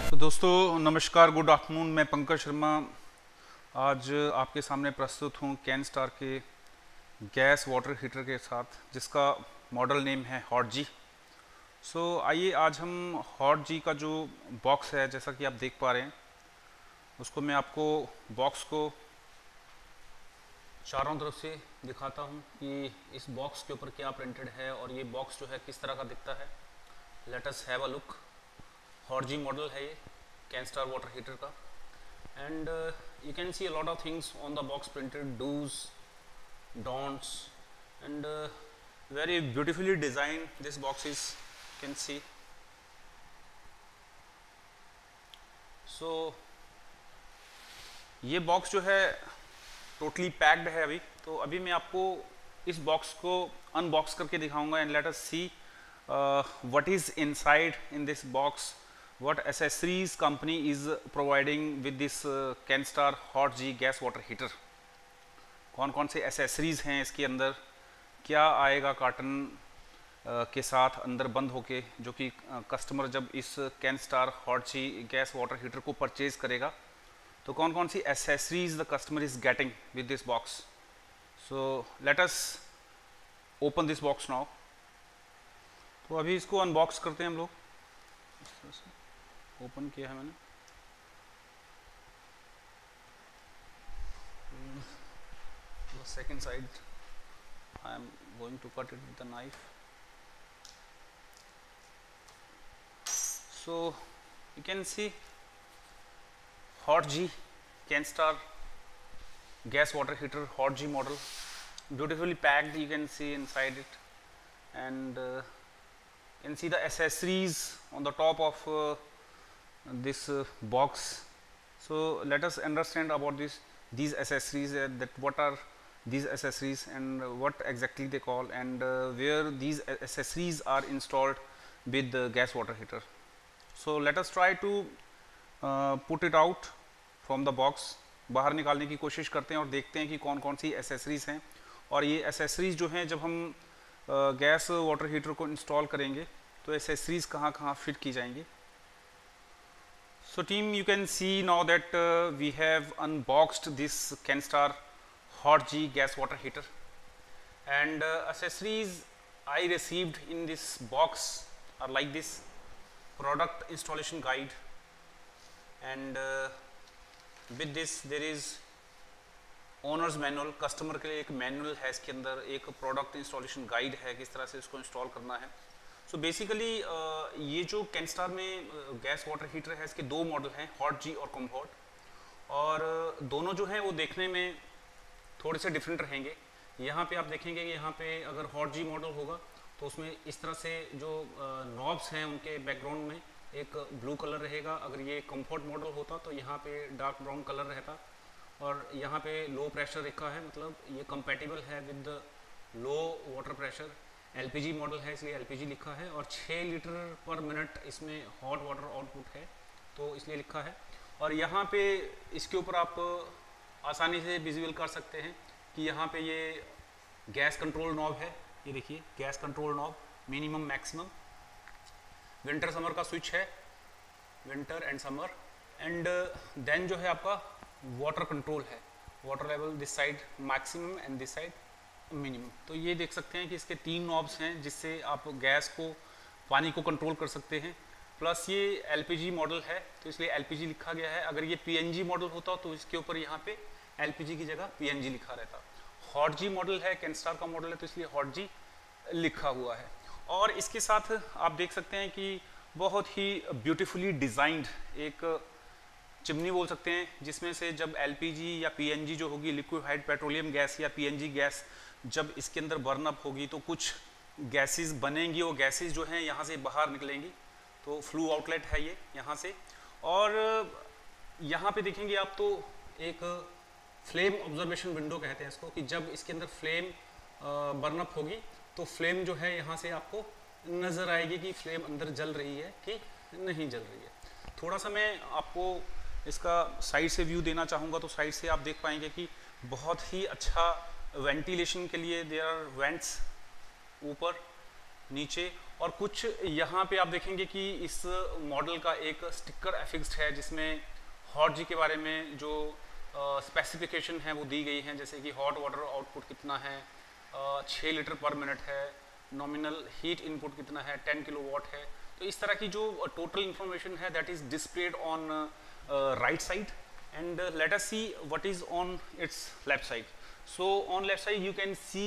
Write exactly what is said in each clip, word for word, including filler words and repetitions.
तो दोस्तों नमस्कार, गुड आफ्टरनून। मैं पंकज शर्मा आज आपके सामने प्रस्तुत हूँ कैनस्टार के गैस वाटर हीटर के साथ, जिसका मॉडल नेम है हॉट जी। सो आइए आज हम हॉट जी का जो बॉक्स है, जैसा कि आप देख पा रहे हैं, उसको मैं आपको बॉक्स को चारों तरफ से दिखाता हूँ कि इस बॉक्स के ऊपर क्या प्रिंटेड है और ये बॉक्स जो है किस तरह का दिखता है। Let us have a look. Hot G model है ये कैनस्टार वाटर हीटर का, and you can see a lot of things on the box printed, dos, don'ts, and very beautifully designed this box is, you can see. So ये box जो है totally packed है अभी। तो अभी मैं आपको इस बॉक्स को अनबॉक्स करके दिखाऊंगा and let us see what is inside in this box, what accessories company is providing with this uh, Canstar hot G gas water heater. कौन कौन से एसेसरीज हैं इसके अंदर, क्या आएगा कार्टन के साथ अंदर बंद होके, जो कि कस्टमर जब इस Canstar hot G gas water heater को परचेज करेगा तो कौन कौन सी accessories the customer is getting with this box. So let us open this box now. तो अभी इसको अनबॉक्स करते हैं हम लोग। ओपन किया है मैंने। Second side I am going to cut it with a knife. So you can see hot G Canstar gas water heater hot G model, beautifully packed. You can see inside it, and uh, you can see the accessories on the top of uh, this uh, box. So let us understand about this these accessories, uh, that what are these accessories and what exactly they call, and uh, where these accessories are installed with the gas water heater. So let us try to uh, put it out from the box. बाहर निकालने की कोशिश करते हैं और देखते हैं कि कौन कौन सी एसेसरीज हैं। और ये एसेसरीज जो हैं, जब हम गैस वाटर हीटर को इंस्टॉल करेंगे तो एसेसरीज कहाँ कहाँ फिट की जाएंगी। So team, you can see now that uh, we have unboxed this Canstar hot G gas water heater, and uh, accessories I received in this box are like this: product installation guide, and uh, with this there is owner's manual। Customer के लिए एक manual है, इसके अंदर एक product installation guide है, किस तरह से इसको इंस्टॉल करना है। सो so बेसिकली uh, ये जो कैनस्टार में गैस वाटर हीटर है, इसके दो मॉडल हैं, हॉट जी और कॉम्फर्ट, और uh, दोनों जो हैं वो देखने में थोड़े से डिफरेंट रहेंगे। यहाँ पे आप देखेंगे कि यहाँ पे अगर हॉट जी मॉडल होगा तो उसमें इस तरह से जो नॉब्स हैं उनके बैकग्राउंड में एक ब्लू कलर रहेगा। अगर ये कंफर्ट मॉडल होता तो यहाँ पे डार्क ब्राउन कलर रहता, और यहाँ पे लो प्रेशर लिखा है, मतलब ये कंपैटिबल है with low water pressure. LPG model है इसलिए एलपीजी लिखा है, और छः लीटर पर मिनट इसमें हॉट वाटर आउटपुट है तो इसलिए लिखा है। और यहाँ पे इसके ऊपर आप आसानी से विजुअल कर सकते हैं कि यहाँ पे ये गैस कंट्रोल नॉब है। ये देखिए gas control knob, minimum maximum, winter summer का स्विच है, winter and summer, and then जो है आपका वाटर कंट्रोल है, water level this side maximum and this side minimum. तो ये देख सकते हैं कि इसके तीन नॉब्स हैं जिससे आप गैस को, पानी को कंट्रोल कर सकते हैं। प्लस ये एलपीजी मॉडल है तो इसलिए एलपीजी लिखा गया है। अगर ये पीएनजी मॉडल होता तो इसके ऊपर यहाँ पे एलपीजी की जगह पीएनजी लिखा रहता। हॉट जी मॉडल है, कैनस्टार का मॉडल है, तो इसलिए हॉट जी लिखा हुआ है। और इसके साथ आप देख सकते हैं कि बहुत ही ब्यूटीफुली डिज़ाइंड एक चिमनी बोल सकते हैं, जिसमें से जब एलपीजी या पीएनजी जो होगी, लिक्विफाइड पेट्रोलियम गैस या पीएनजी गैस, जब इसके अंदर बर्न अप होगी तो कुछ गैसेस बनेंगी, वो गैसेस जो हैं यहाँ से बाहर निकलेंगी। तो फ्लू आउटलेट है ये यहाँ से। और यहाँ पे देखेंगे आप तो एक फ्लेम ऑब्जर्वेशन विंडो कहते हैं इसको, कि जब इसके अंदर फ्लेम बर्न अप होगी तो फ्लेम जो है यहाँ से आपको नज़र आएगी कि फ्लेम अंदर जल रही है कि नहीं जल रही है। थोड़ा सा मैं आपको इसका साइड से व्यू देना चाहूँगा, तो साइड से आप देख पाएंगे कि बहुत ही अच्छा वेंटिलेशन के लिए देयर आर वेंट्स ऊपर नीचे, और कुछ यहाँ पे आप देखेंगे कि इस मॉडल का एक स्टिकर एफिक्स्ड है जिसमें हॉट जी के बारे में जो स्पेसिफिकेशन uh, है वो दी गई हैं, जैसे कि हॉट वाटर आउटपुट कितना है, uh, छः लीटर पर मिनट है, नॉमिनल हीट इनपुट कितना है, टेन किलोवाट है। तो इस तरह की जो टोटल इंफॉर्मेशन है that is displayed on right side, and let us see what is on its left side. So on left side you can see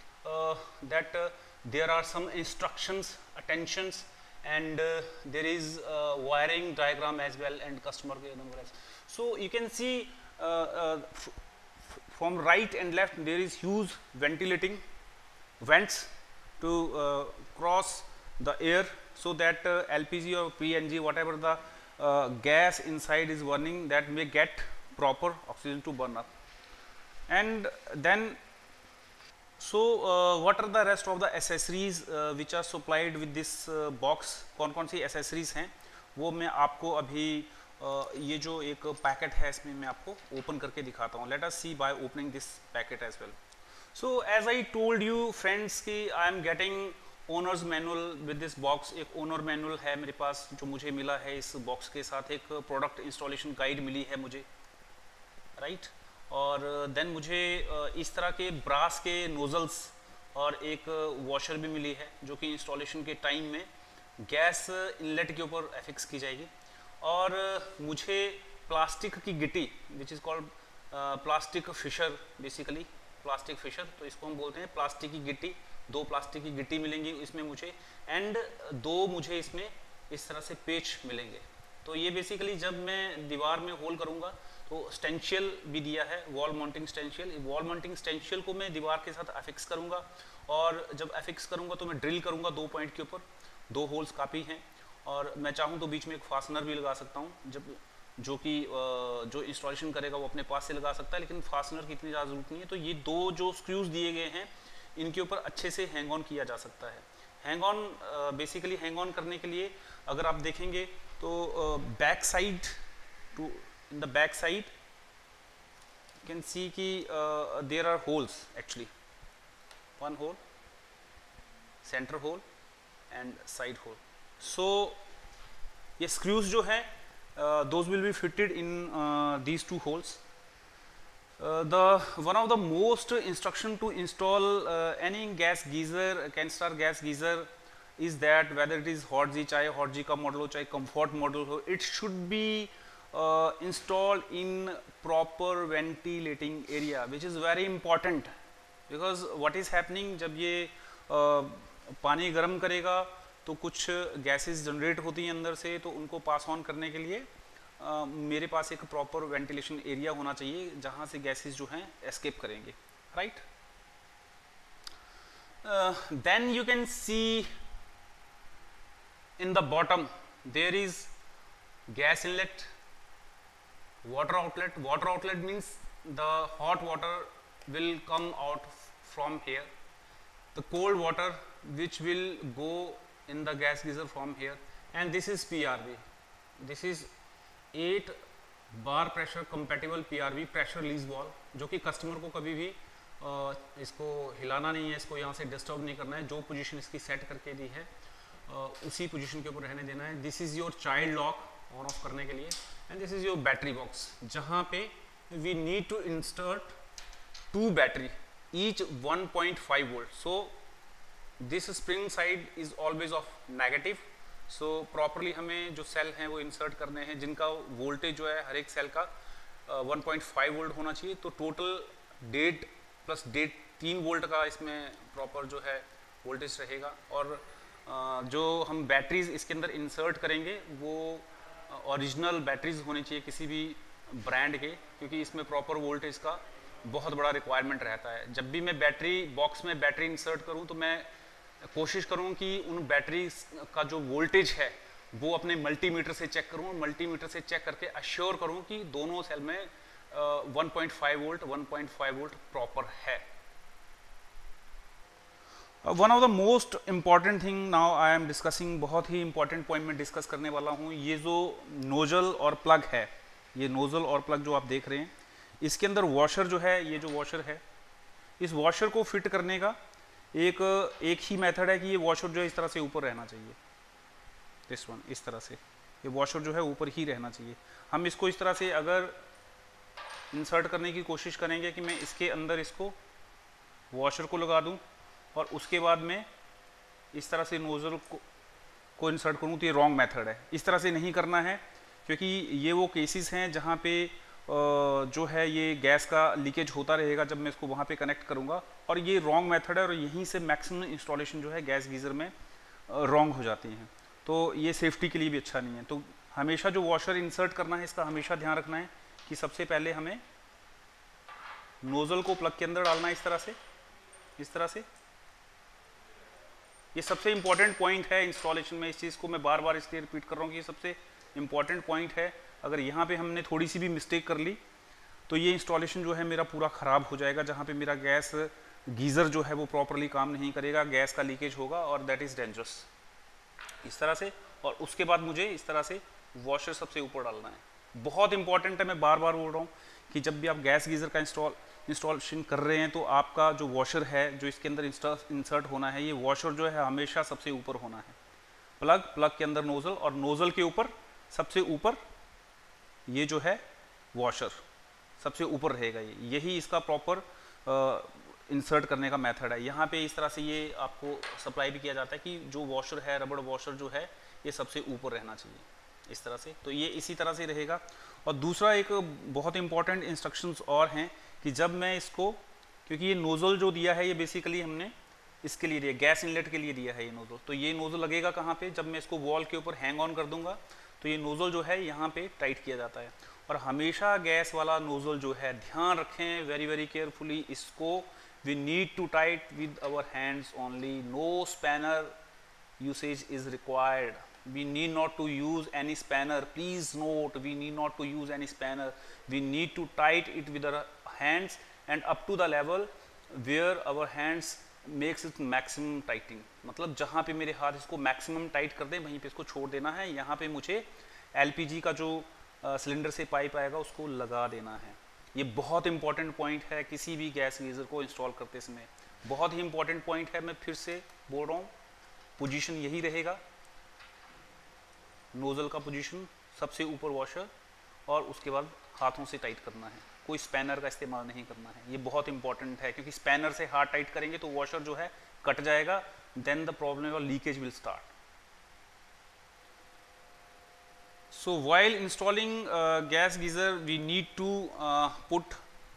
that there are some instructions, attentions, and uh, there is a wiring diagram as well, and customer care number as well. So you can see uh, uh, from right and left there is huge ventilating vents to uh, cross the air, so that uh, L P G or P N G, whatever the uh, gas inside is burning, that may get proper oxygen to burn up. And then so uh, what are the rest of the accessories uh, which are supplied with this uh, box? कौन कौन सी accessories हैं वो मैं आपको अभी uh, ये जो एक पैकेट है इसमें मैं आपको ओपन करके दिखाता हूँ. Let us see by opening this packet as well. So as I told you friends कि I am getting owners manual with this box. एक owner manual है मेरे पास जो मुझे मिला है इस बॉक्स के साथ, एक प्रोडक्ट इंस्टॉलेशन गाइड मिली है मुझे, राइट right? और देन मुझे इस तरह के ब्रास के नोज़ल्स और एक वॉशर भी मिली है जो कि इंस्टॉलेशन के टाइम में गैस इनलेट के ऊपर एफिक्स की जाएगी. और मुझे प्लास्टिक की गिट्टी which is called plastic fisher, basically plastic fisher, तो इसको हम बोलते हैं प्लास्टिक की गिट्टी. दो प्लास्टिक की गिट्टी मिलेंगी इसमें मुझे, एंड दो मुझे इसमें इस तरह से पेच मिलेंगे. तो ये बेसिकली जब मैं दीवार में होल करूँगा तो स्टेंशियल भी दिया है, wall mounting stencil. Wall mounting stencil को मैं दीवार के साथ अफिक्स करूंगा, और जब अफिक्स करूंगा तो मैं ड्रिल करूंगा दो पॉइंट के ऊपर. दो होल्स काफ़ी हैं, और मैं चाहूँ तो बीच में एक फास्टनर भी लगा सकता हूँ, जब जो कि जो इंस्टॉलेशन करेगा वो अपने पास से लगा सकता है, लेकिन फास्टनर की इतनी ज़्यादा जरूरत नहीं है. तो ये दो जो स्क्रूज दिए गए हैं इनके ऊपर अच्छे से हैंग ऑन किया जा सकता है. Hang on basically hang on करने के लिए अगर आप देखेंगे तो back side too in the back side you can see ki uh, there are holes, actually one hole, center hole and side hole. So ये screws जो है uh, those will be fitted in uh, these two holes. Uh, the one of the most instruction to install uh, any gas geyser, Kenstar gas geyser, is that whether it is hot G, चाहे hot G का model हो चाहे comfort model हो, it should be Uh, installed in proper ventilating area, which is very important, because what is happening जब ये uh, पानी गर्म करेगा तो कुछ गैसेस जनरेट होती हैं अंदर से, तो उनको पास ऑन करने के लिए uh, मेरे पास एक प्रॉपर वेंटिलेशन एरिया होना चाहिए जहाँ से गैसेस जो हैं एस्केप करेंगे, right. Then you can see in the bottom there is gas inlet, water outlet. Water outlet means the hot water will come out from here, the cold water which will go in the gas geyser from here, and this is P R V. This is eight bar pressure compatible P R V, pressure release valve, जो कि customer को कभी भी आ, इसको हिलाना नहीं है, इसको यहाँ से डिस्टर्ब नहीं करना है. जो पोजीशन इसकी सेट करके दी है आ, उसी पोजीशन के ऊपर रहने देना है. This is your child lock on off करने के लिए, and this is your battery box जहाँ पे we need to insert two battery each one point five volt. So this spring side is always of negative. So properly हमें जो cell हैं वो insert करने हैं जिनका वोल्टेज जो है हर एक सेल का वन पॉइंट फाइव वोल्ट होना चाहिए. तो टोटल डेढ़ प्लस डेढ़ तीन वोल्ट का इसमें प्रॉपर जो है वोल्टेज रहेगा. और uh, जो हम बैटरीज इसके अंदर इंसर्ट करेंगे वो ओरिजिनल बैटरीज होनी चाहिए किसी भी ब्रांड के, क्योंकि इसमें प्रॉपर वोल्टेज का बहुत बड़ा रिक्वायरमेंट रहता है. जब भी मैं बैटरी बॉक्स में बैटरी इंसर्ट करूं तो मैं कोशिश करूं कि उन बैटरी का जो वोल्टेज है वो अपने मल्टीमीटर से चेक करूं, और मल्टीमीटर से चेक करके अश्योर करूं कि दोनों सेल में one point five volt one point five volt proper है. One of the most important thing now I am discussing, बहुत ही इंपॉर्टेंट पॉइंट में डिस्कस करने वाला हूँ. ये जो नोजल और प्लग है, ये नोजल और प्लग जो आप देख रहे हैं, इसके अंदर वॉशर जो है, ये जो वॉशर है, इस वॉशर को फिट करने का एक एक ही मेथड है कि ये वॉशर जो है इस तरह से ऊपर रहना चाहिए, दिस वन, इस तरह से ये वॉशर जो है ऊपर ही रहना चाहिए। हम इसको इस तरह से अगर इंसर्ट करने की कोशिश करेंगे कि मैं इसके अंदर इसको वॉशर को लगा दूं और उसके बाद में इस तरह से नोजल को को इंसर्ट करूं, तो ये रॉन्ग मेथड है। इस तरह से नहीं करना है, क्योंकि ये वो केसेस हैं जहाँ पे जो है ये गैस का लीकेज होता रहेगा जब मैं इसको वहाँ पे कनेक्ट करूँगा, और ये रॉन्ग मेथड है और यहीं से मैक्सिमम इंस्टॉलेशन जो है गैस गीज़र में रॉन्ग हो जाती हैं। तो ये सेफ्टी के लिए भी अच्छा नहीं है। तो हमेशा जो वॉशर इंसर्ट करना है इसका हमेशा ध्यान रखना है कि सबसे पहले हमें नोज़ल को प्लग के अंदर डालना है, इस तरह से, इस तरह से। ये सबसे इंपॉर्टेंट पॉइंट है इंस्टॉलेशन में। इस चीज़ को मैं बार बार इसलिए रिपीट कर रहा हूँ कि ये सबसे इंपॉर्टेंट पॉइंट है। अगर यहाँ पे हमने थोड़ी सी भी मिस्टेक कर ली तो ये इंस्टॉलेशन जो है मेरा पूरा ख़राब हो जाएगा, जहाँ पे मेरा गैस गीज़र जो है वो प्रॉपरली काम नहीं करेगा, गैस का लीकेज होगा और दैट इज़ डेंजरस। इस तरह से, और उसके बाद मुझे इस तरह से वॉशर सबसे ऊपर डालना है। बहुत इंपॉर्टेंट है, मैं बार बार बोल रहा हूँ कि जब भी आप गैस गीज़र का इंस्टॉल इंस्टॉलेशन कर रहे हैं तो आपका जो वॉशर है जो इसके अंदर इंसर्ट होना है, ये वॉशर जो है हमेशा सबसे ऊपर होना है। प्लग प्लग के अंदर नोज़ल और नोज़ल के ऊपर सबसे ऊपर ये जो है वॉशर सबसे ऊपर रहेगा। ये यही इसका प्रॉपर इंसर्ट करने का मेथड है। यहाँ पे इस तरह से ये आपको सप्लाई भी किया जाता है कि जो वॉशर है, रबड़ वॉशर जो है, ये सबसे ऊपर रहना चाहिए, इस तरह से। तो ये इसी तरह से रहेगा। और दूसरा एक बहुत इंपॉर्टेंट इंस्ट्रक्शंस और हैं कि जब मैं इसको, क्योंकि ये नोज़ल जो दिया है ये बेसिकली हमने इसके लिए दिया, गैस इनलेट के लिए दिया है ये नोज़ल, तो ये नोज़ल लगेगा कहाँ पे, जब मैं इसको वॉल के ऊपर हैंग ऑन कर दूंगा तो ये नोज़ल जो है यहाँ पे टाइट किया जाता है। और हमेशा गैस वाला नोज़ल जो है, ध्यान रखें वेरी वेरी केयरफुली, इसको we need to tight with our hands only, no spanner usage is required, we need not to use any spanner, please note, we need not to use any spanner, we need to tight it with our hands and up to the level where our hands makes it maximum tightening। मतलब जहाँ पे मेरे हाथ इसको maximum tight कर दें वहीं पे इसको छोड़ देना है। यहाँ पे मुझे एलपीजी का जो सिलेंडर से पाइप आएगा उसको लगा देना है। ये बहुत इंपॉर्टेंट पॉइंट है किसी भी गैस गीज़र को इंस्टॉल करते समय, बहुत ही इंपॉर्टेंट पॉइंट है। मैं फिर से बोल रहा हूँ, पोजीशन यही रहेगा, नोज़ल का पोजीशन सबसे ऊपर वॉशर, और उसके बाद हाथों से टाइट करना है, कोई स्पैनर का इस्तेमाल नहीं करना है। ये बहुत इंपॉर्टेंट है क्योंकि स्पैनर से हाथ टाइट करेंगे तो वॉशर जो है कट जाएगा, देन द प्रॉब्लम और leakage will start. So while installing gas geyser we need to put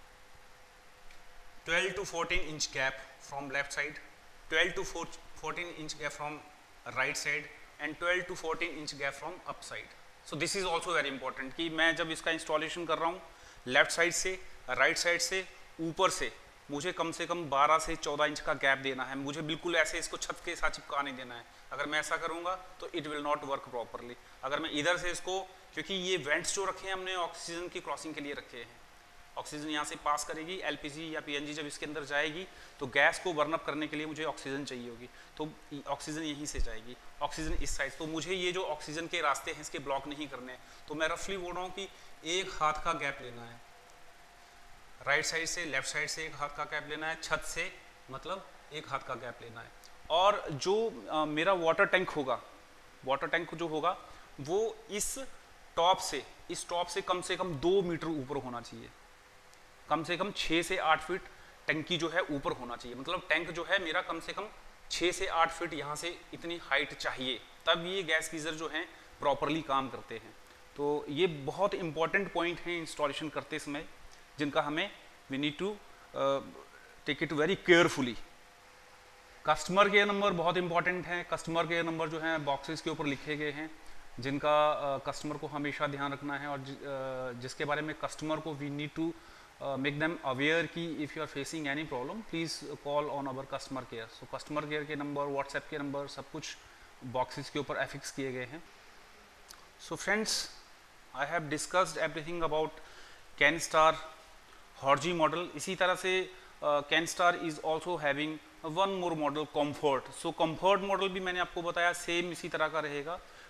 twelve to fourteen inch gap from left side, twelve to fourteen inch gap from right side and twelve to fourteen inch gap from up side. So this is also very important कि मैं जब इसका installation कर रहा हूँ left side से, right side से, ऊपर से मुझे कम से कम बारह से चौदह इंच का गैप देना है। मुझे बिल्कुल ऐसे इसको छत के साथ चिपका नहीं देना है। अगर मैं ऐसा करूँगा तो it will not work properly. अगर मैं इधर से इसको, क्योंकि ये वेंट्स जो रखे हैं हमने ऑक्सीजन की क्रॉसिंग के लिए रखे हैं, ऑक्सीजन यहाँ से पास करेगी, एलपीजी या पीएनजी जब इसके अंदर जाएगी तो गैस को बर्न अप करने के लिए मुझे ऑक्सीजन चाहिए होगी, तो ऑक्सीजन यहीं से जाएगी, ऑक्सीजन इस साइड। तो मुझे ये जो ऑक्सीजन के रास्ते हैं इसके ब्लॉक नहीं करने हैं। तो मैं रफली बोल रहा हूँ कि एक हाथ का गैप लेना है, राइट साइड से, लेफ्ट साइड से एक हाथ का गैप लेना है, छत से मतलब एक हाथ का गैप लेना है। और जो आ, मेरा वाटर टैंक होगा, वाटर टैंक जो होगा वो इस टॉप से, इस टॉप से कम से कम दो मीटर ऊपर होना चाहिए, कम से कम छः से आठ फीट टंकी जो है ऊपर होना चाहिए। मतलब टैंक जो है मेरा कम से कम छः से आठ फीट यहाँ से इतनी हाइट चाहिए, तब ये गैस गीज़र जो हैं प्रॉपरली काम करते हैं। तो ये बहुत इंपॉर्टेंट पॉइंट हैं इंस्टॉलेशन करते समय, जिनका हमें we need to take it very carefully. Customer care number बहुत इंपॉर्टेंट है। कस्टमर केयर नंबर जो है बॉक्सेस के ऊपर लिखे गए हैं, जिनका कस्टमर uh, को हमेशा ध्यान रखना है, और uh, जिसके बारे में कस्टमर को we need to make them aware कि if you are facing any problem please call on our customer care. So customer care के नंबर, व्हाट्सएप के नंबर, सब कुछ बॉक्सेस के ऊपर एफिक्स किए गए हैं। So friends, I have discussed everything about Canstar hot G model. इसी तरह से Canstar is also having one more model comfort. So comfort model भी मैंने आपको बताया सेम इसी तरह का रहेगा।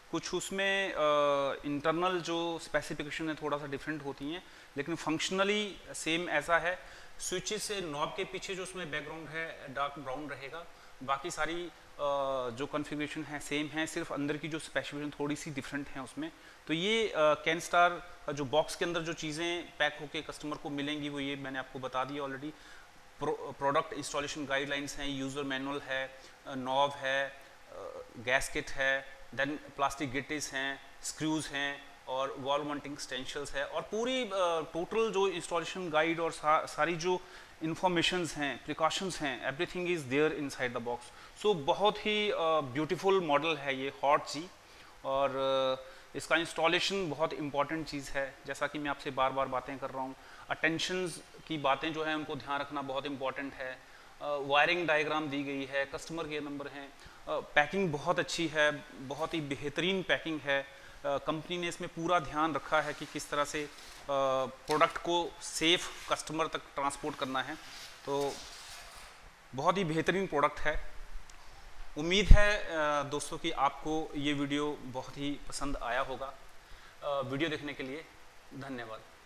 कुछ उसमें इंटरनल जो स्पेसिफिकेशन है थोड़ा सा डिफरेंट होती हैं, लेकिन फंक्शनली सेम ऐसा है। स्विचेस से नॉब के पीछे जो उसमें बैकग्राउंड है डार्क ब्राउन रहेगा, बाकी सारी uh, जो कॉन्फ़िगरेशन है सेम है, सिर्फ अंदर की जो स्पेसिफिकेशन थोड़ी सी डिफरेंट है उसमें। तो ये कैनस्टार uh, जो बॉक्स के अंदर जो चीज़ें पैक होके कस्टमर को मिलेंगी वो ये मैंने आपको बता दिया ऑलरेडी। प्रोडक्ट इंस्टॉलेशन गाइडलाइंस हैं, यूज़र मैनुअल है, नॉब है, गैस किट है, देन प्लास्टिक गिटेस हैं, स्क्रूज हैं और वॉल माउंटिंग एक्सटेंशंस है, और पूरी टोटल uh, जो इंस्टॉलेशन गाइड और सा, सारी जो इंफॉर्मेशंस हैं, प्रिकॉशंस हैं, everything is there inside the box. So बहुत ही ब्यूटीफुल uh, मॉडल है ये हॉट जी, और uh, इसका इंस्टॉलेशन बहुत इंपॉर्टेंट चीज़ है। जैसा कि मैं आपसे बार बार बातें कर रहा हूँ, अटेंशंस की बातें जो है उनको ध्यान रखना बहुत इंपॉर्टेंट है। वायरिंग uh, डायग्राम दी गई है, कस्टमर केयर नंबर हैं, पैकिंग uh, बहुत अच्छी है, बहुत ही बेहतरीन पैकिंग है। कंपनी uh, ने इसमें पूरा ध्यान रखा है कि किस तरह से प्रोडक्ट uh, को सेफ कस्टमर तक ट्रांसपोर्ट करना है। तो बहुत ही बेहतरीन प्रोडक्ट है। उम्मीद है uh, दोस्तों कि आपको ये वीडियो बहुत ही पसंद आया होगा। uh, वीडियो देखने के लिए धन्यवाद।